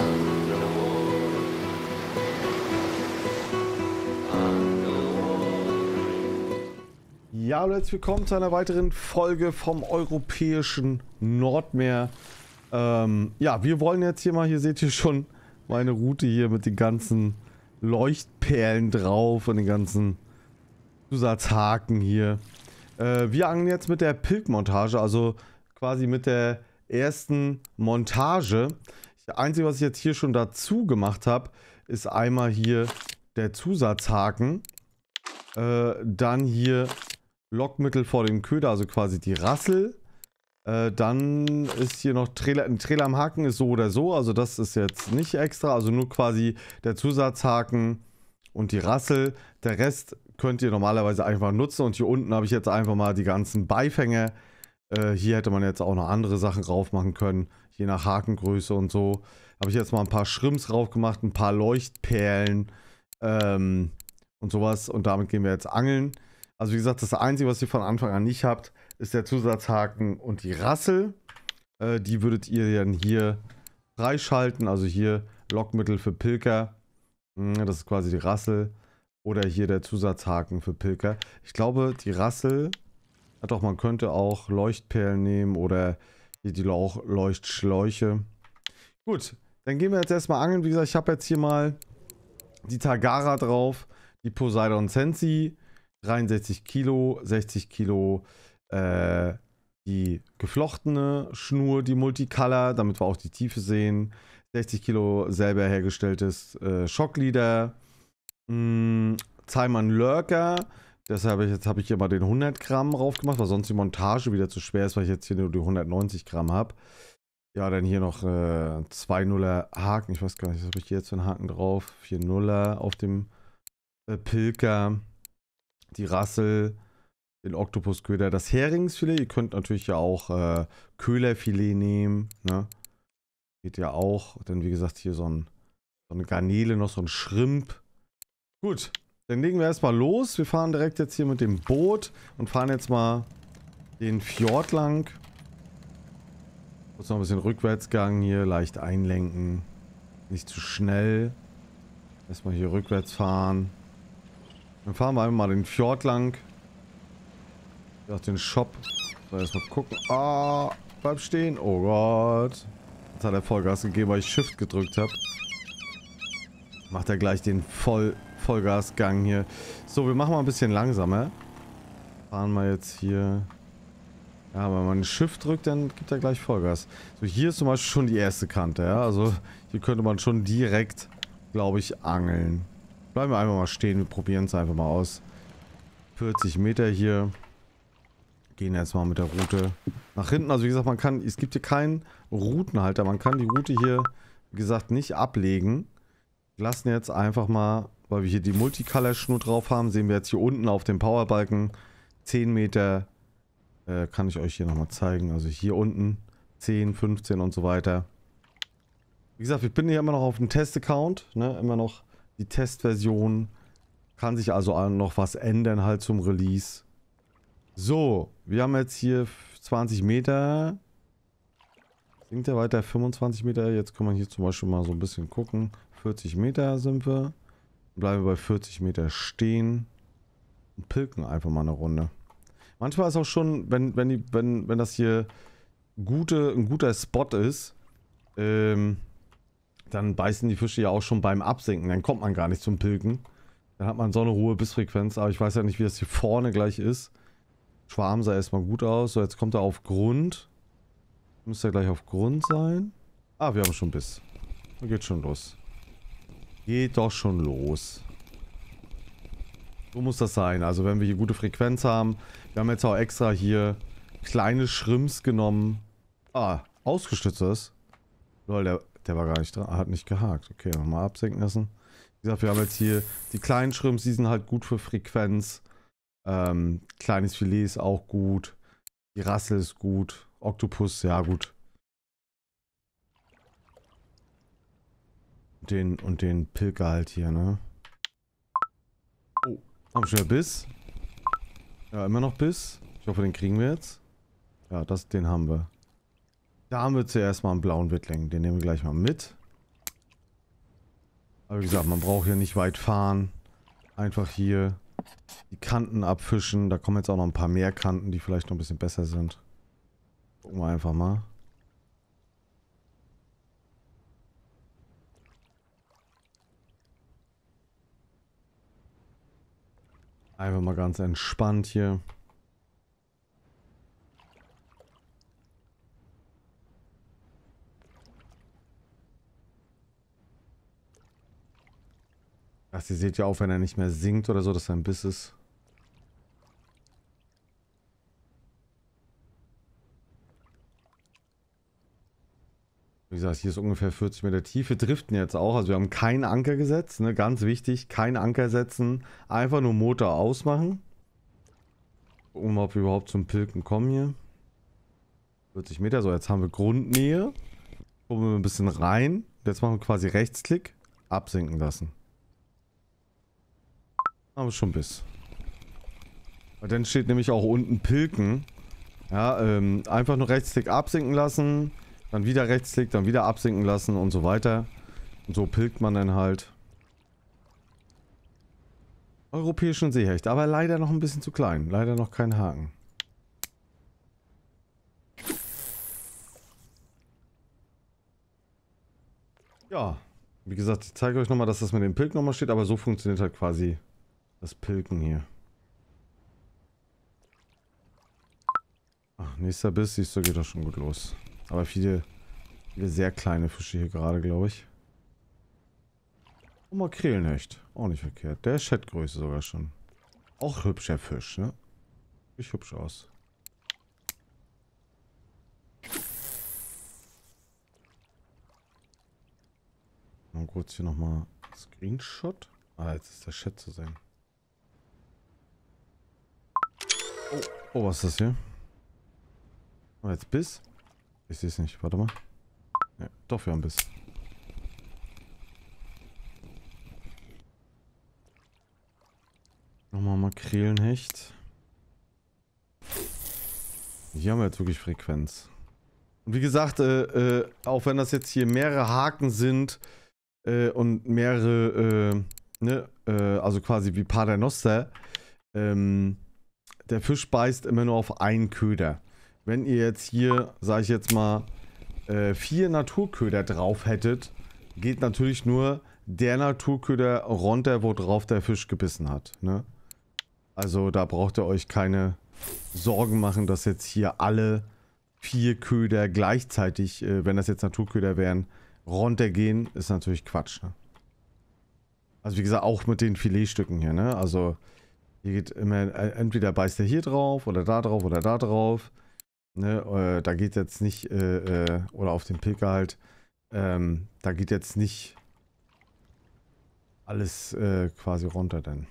Ja, und herzlich willkommen zu einer weiteren Folge vom europäischen Nordmeer. Ja, wir wollen jetzt hier mal, hier seht ihr schon meine Route hier mit den ganzen Leuchtperlen drauf und den ganzen Zusatzhaken hier. Wir angeln jetzt mit der Pilgmontage, also quasi mit der ersten Montage. Das Einzige, was ich jetzt hier schon dazu gemacht habe, ist einmal hier der Zusatzhaken. Dann hier Lockmittel vor dem Köder, also quasi die Rassel. Dann ist hier noch ein Trailer am Haken, ist so oder so, also das ist jetzt nicht extra, also nur quasi der Zusatzhaken und die Rassel. Der Rest könnt ihr normalerweise einfach nutzen und hier unten habe ich jetzt einfach mal die ganzen Beifänge. Hier hätte man jetzt auch noch andere Sachen drauf machen können, je nach Hakengröße und so. Habe ich jetzt mal ein paar Shrimps drauf gemacht, ein paar Leuchtperlen und sowas und damit gehen wir jetzt angeln. Also wie gesagt, das Einzige, was ihr von Anfang an nicht habt, ist der Zusatzhaken und die Rassel. Die würdet ihr dann hier freischalten. Also hier Lockmittel für Pilker. Das ist quasi die Rassel. Oder hier der Zusatzhaken für Pilker. Ich glaube, die Rassel, ja doch, man könnte auch Leuchtperlen nehmen oder hier die Leuchtschläuche. Gut, dann gehen wir jetzt erstmal angeln. Wie gesagt, ich habe jetzt hier mal die Tagara drauf, die Poseidon Sensi. 63 Kilo, 60 Kilo die geflochtene Schnur, die Multicolor, damit wir auch die Tiefe sehen. 60 Kilo selber hergestelltes Schocklieder. Zeimann Lurker. Deshalb habe ich hier mal den 100 Gramm drauf gemacht, weil sonst die Montage wieder zu schwer ist, weil ich jetzt hier nur die 190 Gramm habe. Ja, dann hier noch 2 Nuller Haken. Ich weiß gar nicht, was habe ich hier jetzt für einen Haken drauf? 4 Nuller auf dem Pilker. Die Rassel, den Oktopusköder, das Heringsfilet. Ihr könnt natürlich ja auch Köhlerfilet nehmen. Ne? Geht ja auch. Dann wie gesagt hier so eine Garnele, noch so ein Shrimp. Gut, dann legen wir erstmal los. Wir fahren direkt jetzt hier mit dem Boot und fahren jetzt mal den Fjord lang. Kurz noch ein bisschen Rückwärtsgang hier, leicht einlenken. Nicht zu schnell. Erstmal hier rückwärts fahren. Dann fahren wir einfach mal den Fjord lang. Auf den Shop. So, erstmal gucken. Ah, bleib stehen. Oh Gott. Jetzt hat er Vollgas gegeben, weil ich Shift gedrückt habe. Macht er gleich den Vollgasgang hier. So, wir machen mal ein bisschen langsamer. Fahren wir jetzt hier. Ja, wenn man Shift drückt, dann gibt er gleich Vollgas. So, hier ist zum Beispiel schon die erste Kante, ja. Also, hier könnte man schon direkt, glaube ich, angeln. Bleiben wir einfach mal stehen, wir probieren es einfach mal aus. 40 Meter hier. Gehen jetzt mal mit der Route nach hinten. Also wie gesagt, es gibt hier keinen Routenhalter. Man kann die Route hier, wie gesagt, nicht ablegen. Wir lassen jetzt einfach mal, weil wir hier die Multicolor-Schnur drauf haben, sehen wir jetzt hier unten auf dem Powerbalken 10 Meter. Kann ich euch hier nochmal zeigen. Also hier unten 10, 15 und so weiter. Wie gesagt, ich bin hier immer noch auf dem Test-Account. Ne? Immer noch die Testversion. Kann sich also auch noch was ändern halt zum Release. So, wir haben jetzt hier 20 Meter. Sinkt er weiter 25 Meter. Jetzt kann man hier zum Beispiel mal so ein bisschen gucken. 40 Meter sind wir. Bleiben wir bei 40 Meter stehen. Und pilken einfach mal eine Runde. Manchmal ist auch schon, wenn das hier ein guter Spot ist, dann beißen die Fische ja auch schon beim Absinken. Dann kommt man gar nicht zum Pilken. Dann hat man so eine hohe Bissfrequenz. Aber ich weiß ja nicht, wie das hier vorne gleich ist. Schwarm sah erstmal gut aus. So, jetzt kommt er auf Grund. Müsste er gleich auf Grund sein. Ah, wir haben schon Biss. Da geht schon los. Geht doch schon los. So muss das sein. Also wenn wir hier gute Frequenz haben. Wir haben jetzt auch extra hier kleine Shrimps genommen. Ah, ausgestütztes. Lol, der war gar nicht dran. Hat nicht gehakt. Okay, nochmal absenken lassen. Wie gesagt, wir haben jetzt hier die kleinen Shrimps. Die sind halt gut für Frequenz. Kleines Filet ist auch gut. Die Rassel ist gut. Oktopus, ja gut. Und den Pilker halt hier, ne? Oh, haben wir schon wieder Biss? Ja, immer noch Biss. Ich hoffe, den kriegen wir jetzt. Ja, den haben wir. Da haben wir zuerst mal einen blauen Wittling. Den nehmen wir gleich mal mit. Aber wie gesagt, man braucht hier nicht weit fahren. Einfach hier die Kanten abfischen. Da kommen jetzt auch noch ein paar mehr Kanten, die vielleicht noch ein bisschen besser sind. Gucken wir einfach mal. Einfach mal ganz entspannt hier. Ach, ihr seht ja auch, wenn er nicht mehr sinkt oder so, dass er ein Biss ist. Wie gesagt, hier ist ungefähr 40 Meter Tiefe. Driften jetzt auch. Also wir haben keinen Anker gesetzt. Ne? Ganz wichtig, keinen Anker setzen. Einfach nur Motor ausmachen. Gucken wir mal, ob wir überhaupt zum Pilken kommen hier. 40 Meter. So, jetzt haben wir Grundnähe. Gucken wir ein bisschen rein. Jetzt machen wir quasi Rechtsklick. Absinken lassen. Haben wir schon Biss. Weil dann steht nämlich auch unten Pilken. Ja, einfach nur Rechtsklick absinken lassen. Dann wieder Rechtsklick, dann wieder absinken lassen und so weiter. Und so pilgt man dann halt. Europäischen Seehecht, aber leider noch ein bisschen zu klein. Leider noch kein Haken. Ja, wie gesagt, ich zeige euch nochmal, dass das mit dem Pilken nochmal steht, aber so funktioniert halt quasi das Pilken hier. Ach, nächster Biss, siehst du, geht doch schon gut los. Aber viele sehr kleine Fische hier gerade, glaube ich. Und Makrelenhecht. Auch nicht verkehrt. Der ist Chatgröße sogar schon. Auch hübscher Fisch, ne? Sieht hübsch aus. Mal kurz hier nochmal Screenshot. Ah, jetzt ist der Chat zu sehen. Oh, oh, was ist das hier? Oh, jetzt Biss? Ich sehe es nicht. Warte mal. Ne, doch, wir haben Biss. Nochmal Makrelenhecht. Hier haben wir jetzt wirklich Frequenz. Und wie gesagt, auch wenn das jetzt hier mehrere Haken sind und mehrere, ne, also quasi wie Paternoster, der Fisch beißt immer nur auf einen Köder. Wenn ihr jetzt hier, sage ich jetzt mal, 4 Naturköder drauf hättet, geht natürlich nur der Naturköder runter, wo drauf der Fisch gebissen hat. Ne? Also da braucht ihr euch keine Sorgen machen, dass jetzt hier alle 4 Köder gleichzeitig, wenn das jetzt Naturköder wären, runtergehen. Ist natürlich Quatsch. Ne? Also wie gesagt, auch mit den Filetstücken hier. Ne? Also hier geht immer, entweder beißt er hier drauf oder da drauf oder da drauf. Ne, da geht jetzt nicht, oder auf dem Pilker halt, da geht jetzt nicht alles quasi runter dann.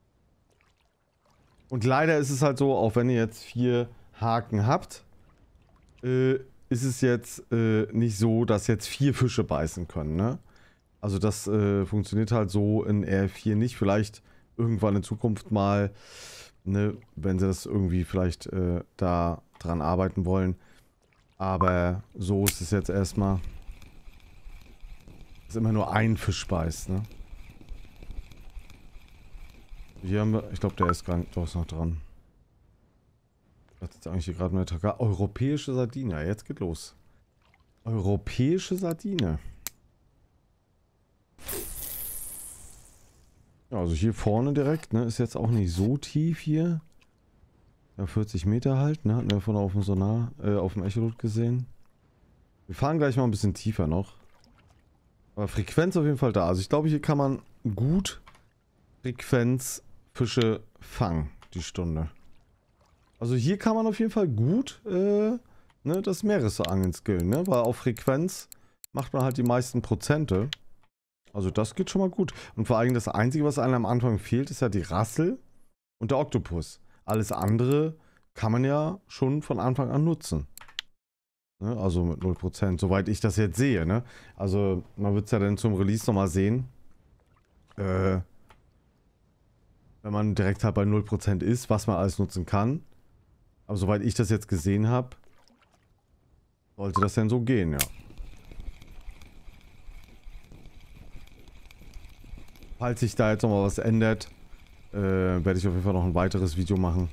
Und leider ist es halt so, auch wenn ihr jetzt 4 Haken habt, ist es jetzt nicht so, dass jetzt 4 Fische beißen können, ne? Also das funktioniert halt so in R4 nicht. Vielleicht irgendwann in Zukunft mal, ne, wenn sie das irgendwie vielleicht da dran arbeiten wollen. Aber so ist es jetzt erstmal. Dass immer nur ein Fisch beißt, ne? Hier haben wir, ich glaube, der ist gar nicht, doch ist noch dran. Was ist jetzt eigentlich hier gerade eine Taka? Europäische Sardine, ja, jetzt geht los. Europäische Sardine. Ja, also hier vorne direkt, ne, ist jetzt auch nicht so tief hier. Ja, 40 Meter halt, ne? Hatten wir vorne auf dem Sonar, auf dem Echolot gesehen. Wir fahren gleich mal ein bisschen tiefer noch. Aber Frequenz auf jeden Fall da. Also ich glaube, hier kann man gut Frequenzfische fangen, die Stunde. Also hier kann man auf jeden Fall gut, ne, das Meeresangeln skillen, ne? Weil auf Frequenz macht man halt die meisten Prozente. Also das geht schon mal gut. Und vor allem das Einzige, was einem am Anfang fehlt, ist ja die Rassel und der Oktopus. Alles andere kann man ja schon von Anfang an nutzen. Ne? Also mit 0%, soweit ich das jetzt sehe. Ne? Also man wird es ja dann zum Release nochmal sehen. Wenn man direkt halt bei 0% ist, was man alles nutzen kann. Aber soweit ich das jetzt gesehen habe, sollte das denn so gehen, ja. Falls sich da jetzt nochmal was ändert, werde ich auf jeden Fall noch ein weiteres Video machen.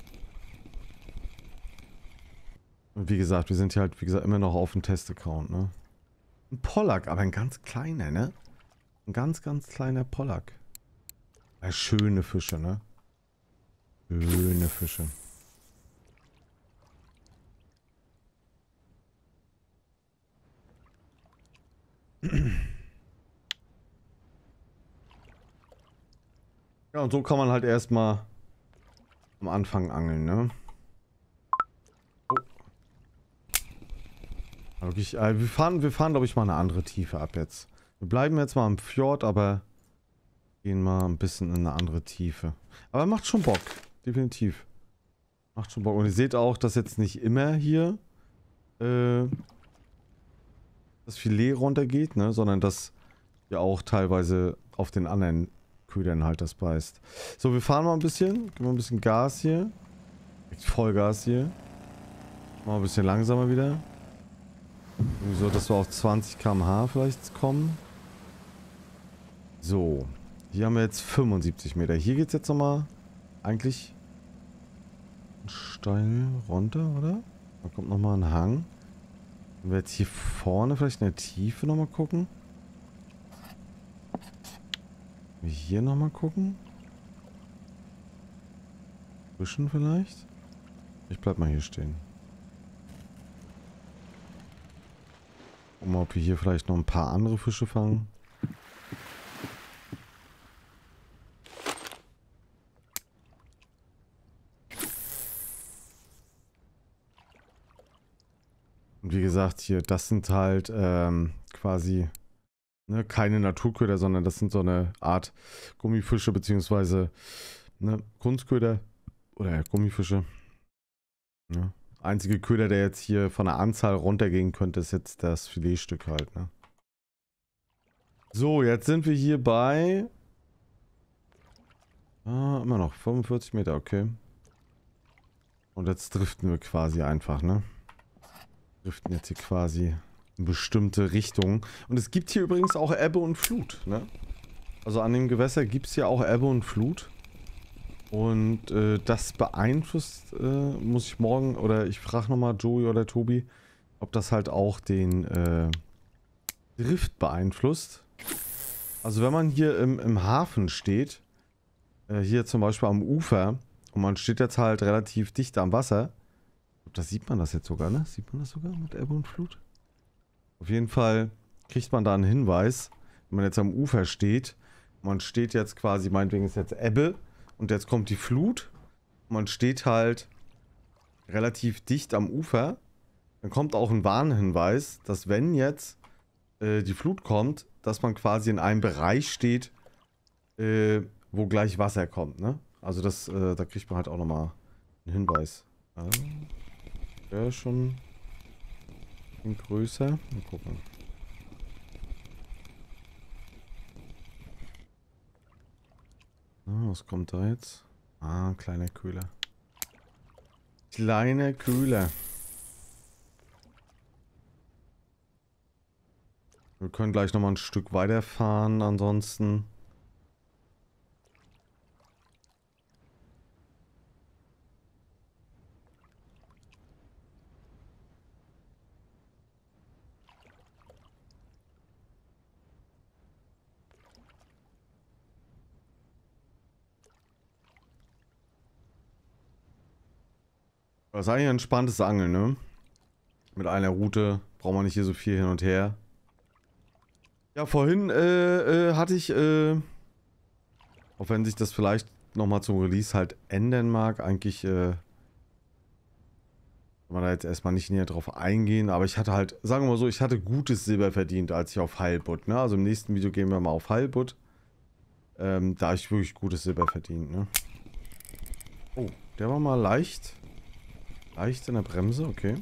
Und wie gesagt, wir sind hier halt, wie gesagt, immer noch auf dem Test-Account, ne? Ein Pollack, aber ein ganz kleiner, ne? Ein ganz, ganz kleiner Pollack. Ja, schöne Fische, ne? Schöne Fische. Ja, und so kann man halt erstmal am Anfang angeln, ne? Oh. Wirklich, wir fahren, glaube ich, mal eine andere Tiefe ab jetzt. Wir bleiben jetzt mal am Fjord, aber gehen mal ein bisschen in eine andere Tiefe. Aber macht schon Bock. Definitiv. Macht schon Bock. Und ihr seht auch, dass jetzt nicht immer hier das Filet runtergeht, ne? Sondern dass ja auch teilweise auf den anderen Ködern halt das beißt. So, wir fahren mal ein bisschen. Geben wir ein bisschen Gas hier. Vollgas hier. Mal ein bisschen langsamer wieder. So, dass wir auf 20 km/h vielleicht kommen. So. Hier haben wir jetzt 75 Meter. Hier geht es jetzt nochmal eigentlich steil runter, oder? Da kommt nochmal ein Hang. Wenn wir jetzt hier vorne vielleicht in der Tiefe nochmal gucken. Wir hier nochmal gucken. Zwischen vielleicht. Ich bleib mal hier stehen. Gucken mal, ob wir hier vielleicht noch ein paar andere Fische fangen. Und wie gesagt, hier, das sind halt quasi ne, keine Naturköder, sondern das sind so eine Art Gummifische, beziehungsweise ne, Kunstköder oder Gummifische. Ne? Einzige Köder, der jetzt hier von der Anzahl runtergehen könnte, ist jetzt das Filetstück halt. Ne? So, jetzt sind wir hier bei immer noch 45 Meter, okay. Und jetzt driften wir quasi einfach, ne? Driften jetzt hier quasi in bestimmte Richtungen. Und es gibt hier übrigens auch Ebbe und Flut, ne? Also an dem Gewässer gibt es ja auch Ebbe und Flut. Und das beeinflusst, muss ich morgen, oder ich frage nochmal Joey oder Tobi, ob das halt auch den Drift beeinflusst. Also wenn man hier im Hafen steht, hier zum Beispiel am Ufer, und man steht jetzt halt relativ dicht am Wasser, da sieht man das jetzt sogar, ne? Sieht man das sogar mit Ebbe und Flut? Auf jeden Fall kriegt man da einen Hinweis, wenn man jetzt am Ufer steht. Man steht jetzt quasi, meinetwegen ist jetzt Ebbe und jetzt kommt die Flut. Man steht halt relativ dicht am Ufer. Dann kommt auch ein Warnhinweis, dass wenn jetzt die Flut kommt, dass man quasi in einem Bereich steht, wo gleich Wasser kommt, ne? Also das, da kriegt man halt auch nochmal einen Hinweis. Der ist schon ein größer. Mal gucken. Was kommt da jetzt? Ah, kleiner Köhler. Kleiner Köhler. Wir können gleich nochmal ein Stück weiterfahren, ansonsten. Das ist eigentlich ein entspanntes Angeln, ne? Mit einer Route braucht man nicht hier so viel hin und her. Ja, vorhin hatte ich, auch wenn sich das vielleicht nochmal zum Release halt ändern mag, eigentlich, kann man da jetzt erstmal nicht näher drauf eingehen, aber ich hatte halt, sagen wir mal so, ich hatte gutes Silber verdient, als ich auf Heilbutt, ne? Also im nächsten Video gehen wir mal auf Heilbutt. Da habe ich wirklich gutes Silber verdient, ne? Oh, der war mal leicht. Leicht in der Bremse, okay.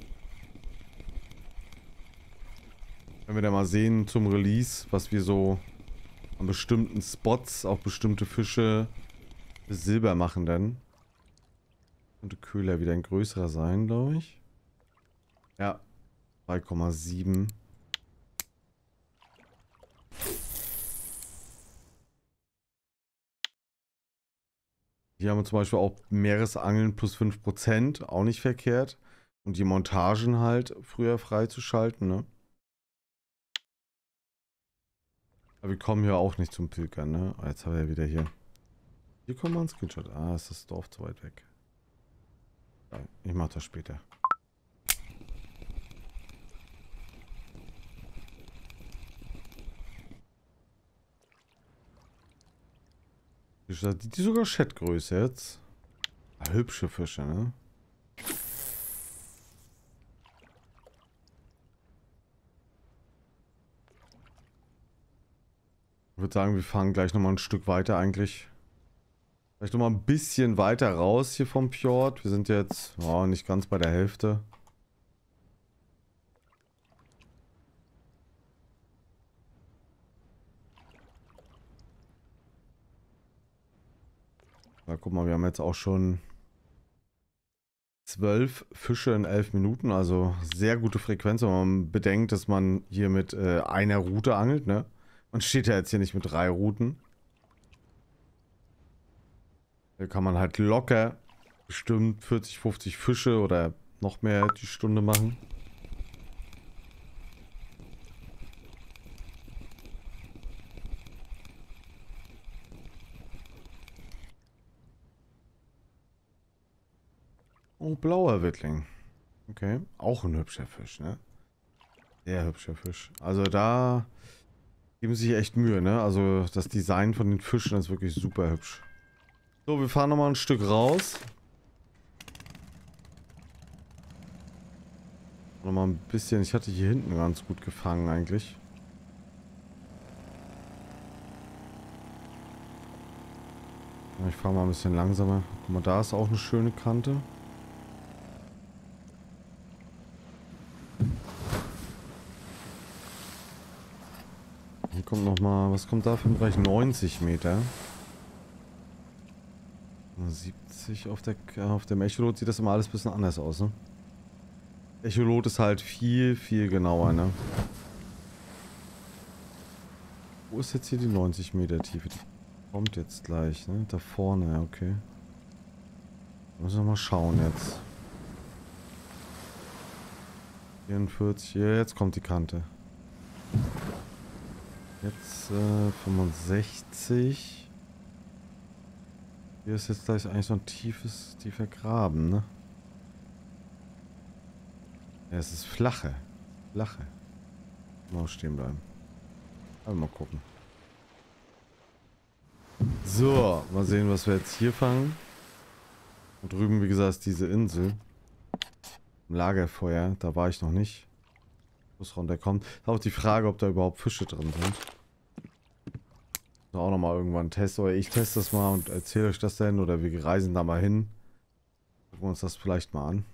Wenn wir da mal sehen zum Release, was wir so an bestimmten Spots, auch bestimmte Fische Silber machen dann. Könnte Köhler wieder ein größerer sein, glaube ich. Ja, 2,7. Hier haben wir zum Beispiel auch Meeresangeln plus 5%, auch nicht verkehrt. Und die Montagen halt früher freizuschalten, ne? Aber wir kommen hier auch nicht zum Pilgern, ne? Ah, jetzt haben wir ja wieder hier. Hier kommen wir ans Screenshot. Ah, ist das Dorf zu weit weg. Ja, ich mach das später. Die sogar Chatgröße jetzt. Ah, hübsche Fische, ne? Ich würde sagen, wir fahren gleich nochmal ein Stück weiter eigentlich. Vielleicht nochmal ein bisschen weiter raus hier vom Fjord. Wir sind jetzt nicht ganz bei der Hälfte. Ja, guck mal, wir haben jetzt auch schon 12 Fische in 11 Minuten. Also sehr gute Frequenz, wenn man bedenkt, dass man hier mit einer Route angelt, ne? Man steht ja jetzt hier nicht mit 3 Routen. Da kann man halt locker bestimmt 40, 50 Fische oder noch mehr die Stunde machen. Oh, blauer Wittling. Okay, auch ein hübscher Fisch, ne? Sehr hübscher Fisch. Also da geben sie sich echt Mühe, ne? Also das Design von den Fischen ist wirklich super hübsch. So, wir fahren nochmal ein Stück raus. Nochmal ein bisschen. Ich hatte hier hinten ganz gut gefangen eigentlich. Ich fahre mal ein bisschen langsamer. Guck mal, da ist auch eine schöne Kante. Hier kommt nochmal, was kommt da für ein Bereich? 90 Meter. 70 auf dem Echolot sieht das immer alles ein bisschen anders aus, ne? Echolot ist halt viel, viel genauer, ne? Wo ist jetzt hier die 90 Meter Tiefe? Die kommt jetzt gleich, ne? Da vorne, ja, okay. Müssen wir mal schauen jetzt. 44, ja, jetzt kommt die Kante. Jetzt 65. Hier ist jetzt gleich eigentlich so ein tiefer Graben, ne? Ja, es ist flache. Flache. Mal stehen bleiben. Aber mal gucken. So, mal sehen, was wir jetzt hier fangen. Und drüben, wie gesagt, ist diese Insel. Im Lagerfeuer, da war ich noch nicht. Muss runterkommen. Ist auch die Frage, ob da überhaupt Fische drin sind. Auch nochmal irgendwann testen. Oder ich teste das mal und erzähle euch das dann. Oder wir reisen da mal hin. Gucken wir uns das vielleicht mal an.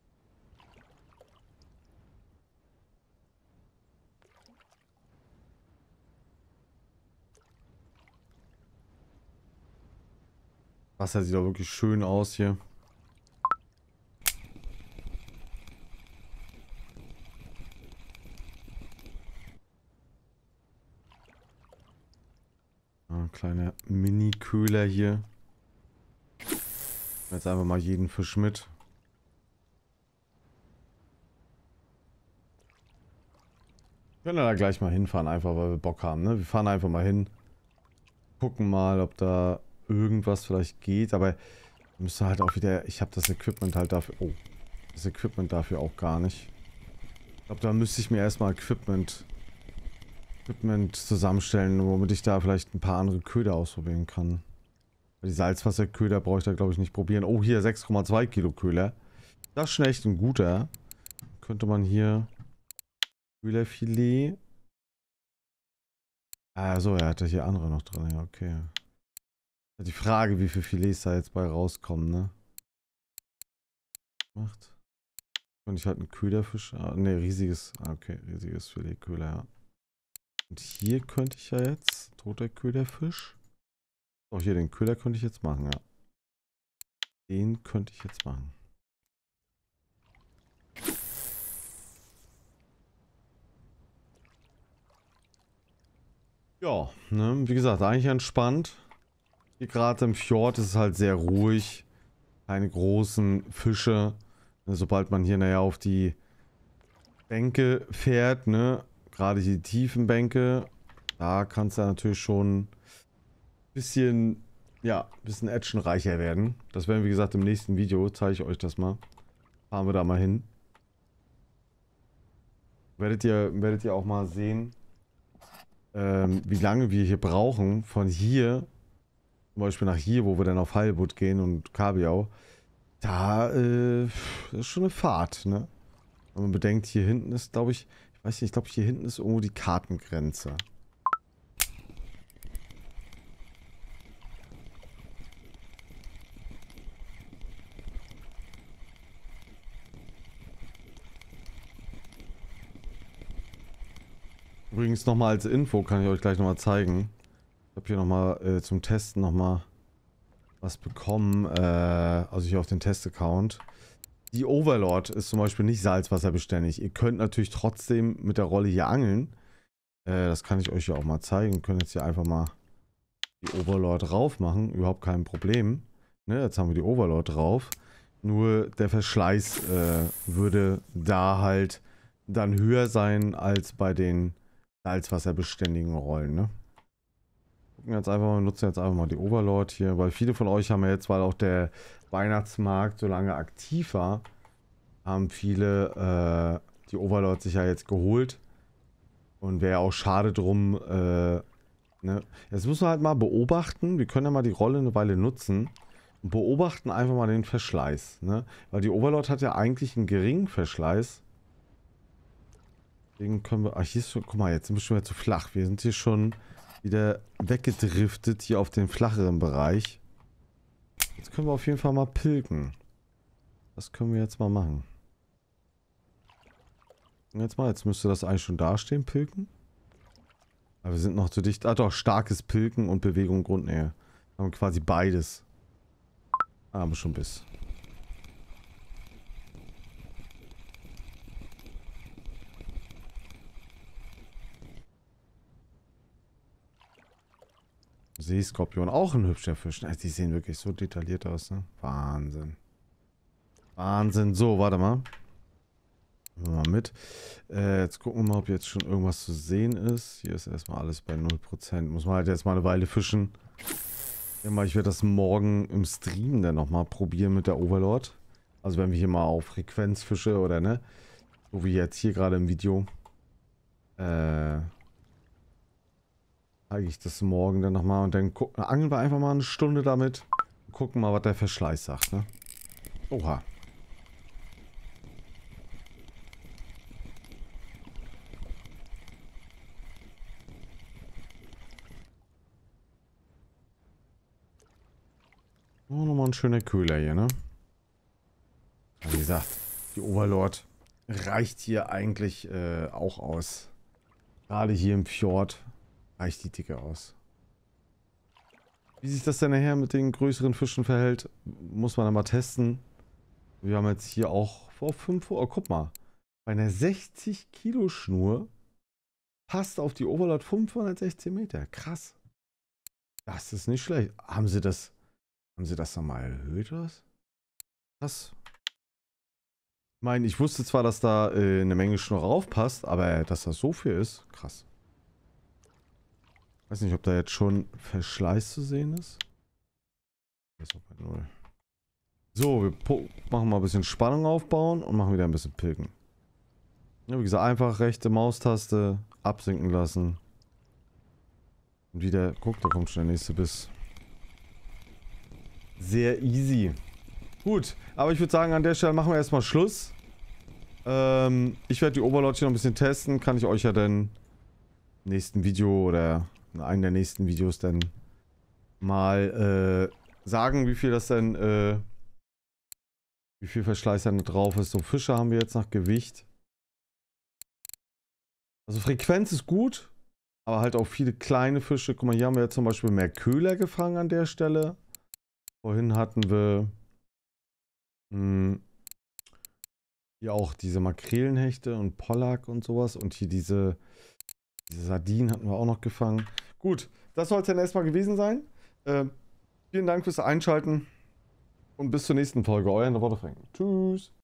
Wasser sieht auch wirklich schön aus hier. Ein kleiner Mini-Köhler hier. Jetzt einfach mal jeden Fisch mit. Wir können da gleich mal hinfahren, einfach weil wir Bock haben, ne? Wir fahren einfach mal hin. Gucken mal, ob da irgendwas vielleicht geht, aber müsste halt auch wieder. Ich habe das Equipment halt dafür. Oh, das Equipment dafür auch gar nicht. Ich glaube, da müsste ich mir erstmal Equipment zusammenstellen, womit ich da vielleicht ein paar andere Köder ausprobieren kann. Die Salzwasserköder brauche ich da, glaube ich, nicht probieren. Oh, hier 6,2 Kilo Köder. Das ist schon echt ein guter. Könnte man hier Köderfilet. Ah, so, er hatte hier andere noch drin. Ja, okay. Die Frage, wie viele Filets da jetzt bei rauskommen, ne? Macht. Könnte ich halt einen Köderfisch. Ah, ne, riesiges. Ah, okay, riesiges Filetköder, ja. Und hier könnte ich ja jetzt. Toter Köderfisch. Oh, hier, den Köder könnte ich jetzt machen, ja. Den könnte ich jetzt machen. Ja, ne, wie gesagt, eigentlich entspannt. Hier gerade im Fjord ist es halt sehr ruhig. Keine großen Fische. Sobald man hier nachher auf die Bänke fährt, ne? Gerade die tiefen Bänke, da kann es ja natürlich schon ein bisschen, ja, ein bisschen actionreicher werden. Das werden, wie gesagt, im nächsten Video, zeige ich euch das mal. Fahren wir da mal hin. Werdet ihr auch mal sehen, wie lange wir hier brauchen, von hier, zum Beispiel nach hier, wo wir dann auf Heilbutt gehen und Kabeljau. Da, das ist schon eine Fahrt, ne? Wenn man bedenkt, hier hinten ist, glaube ich, ich weiß nicht, ich glaube, hier hinten ist irgendwo die Kartengrenze. Übrigens nochmal als Info, kann ich euch gleich nochmal zeigen. Ich habe hier nochmal zum Testen nochmal was bekommen, also hier auf den Test-Account. Die Overlord ist zum Beispiel nicht salzwasserbeständig. Ihr könnt natürlich trotzdem mit der Rolle hier angeln. Das kann ich euch ja auch mal zeigen. Wir können jetzt hier einfach mal die Overlord drauf machen. Überhaupt kein Problem. Ne, jetzt haben wir die Overlord drauf. Nur der Verschleiß würde da halt dann höher sein als bei den salzwasserbeständigen Rollen. Ne? Gucken jetzt einfach mal, nutzen jetzt einfach mal die Overlord hier, weil viele von euch haben ja jetzt, weil auch der Weihnachtsmarkt so lange aktiv war, haben viele die Overlord sich ja jetzt geholt. Und wäre auch schade drum, ne? Jetzt müssen wir halt mal beobachten, wir können ja mal die Rolle eine Weile nutzen und beobachten einfach mal den Verschleiß, ne? Weil die Overlord hat ja eigentlich einen geringen Verschleiß. Deswegen können wir, ach hier ist schon, guck mal, jetzt sind wir schon wieder zu flach. Wir sind hier schon wieder weggedriftet hier auf den flacheren Bereich. Jetzt können wir auf jeden Fall mal pilgen. Das können wir jetzt mal machen. Und jetzt müsste das eigentlich schon dastehen, pilgen. Aber wir sind noch zu dicht. Ah doch, starkes Pilken und Bewegung Grundnähe. Haben quasi beides. Aber schon bis. Seeskorpion, auch ein hübscher Fisch. Die sehen wirklich so detailliert aus, ne? Wahnsinn. Wahnsinn. So, warte mal. Nehmen wir mal mit. Jetzt gucken wir mal, ob jetzt schon irgendwas zu sehen ist. Hier ist erstmal alles bei 0%. Muss man halt jetzt mal eine Weile fischen. Ich werde das morgen im Stream dann nochmal probieren mit der Overlord. Also wenn wir hier mal auf Frequenz fische oder ne? So wie jetzt hier gerade im Video. Zeige ich das morgen dann nochmal und dann angeln wir einfach mal eine Stunde damit. Und gucken mal, was der Verschleiß sagt, ne? Oha. Oh, nochmal ein schöner Köhler hier, ne? Wie gesagt, die Overlord reicht hier eigentlich auch aus. Gerade hier im Fjord reicht die Dicke aus. Wie sich das denn nachher mit den größeren Fischen verhält, muss man dann mal testen. Wir haben jetzt hier auch vor 5 Uhr, oh, guck mal, bei einer 60 Kilo Schnur passt auf die Overlord 516 Meter. Krass. Das ist nicht schlecht. Haben sie das nochmal erhöht, was? Krass. Ich meine, ich wusste zwar, dass da eine Menge Schnur raufpasst, aber dass das so viel ist, krass. Weiß nicht, ob da jetzt schon Verschleiß zu sehen ist. Das ist auch bei 0. So, wir machen mal ein bisschen Spannung aufbauen und machen wieder ein bisschen Pilgen. Ja, wie gesagt, einfach rechte Maustaste absinken lassen. Und wieder, guck, da kommt schon der nächste Biss. Sehr easy. Gut, aber ich würde sagen, an der Stelle machen wir erstmal Schluss. Ich werde die Overlord hier noch ein bisschen testen. Kann ich euch ja dann im nächsten Video oder in einem der nächsten Videos dann mal sagen, wie viel das denn, wie viel Verschleiß dann drauf ist. So, Fische haben wir jetzt nach Gewicht. Also Frequenz ist gut, aber halt auch viele kleine Fische. Guck mal, hier haben wir jetzt zum Beispiel mehr Köhler gefangen an der Stelle. Vorhin hatten wir hier auch diese Makrelenhechte und Pollack und sowas. Und hier diese Sardinen hatten wir auch noch gefangen. Gut, das soll es dann erstmal gewesen sein. Vielen Dank fürs Einschalten und bis zur nächsten Folge. Euer Worte Frank. Tschüss.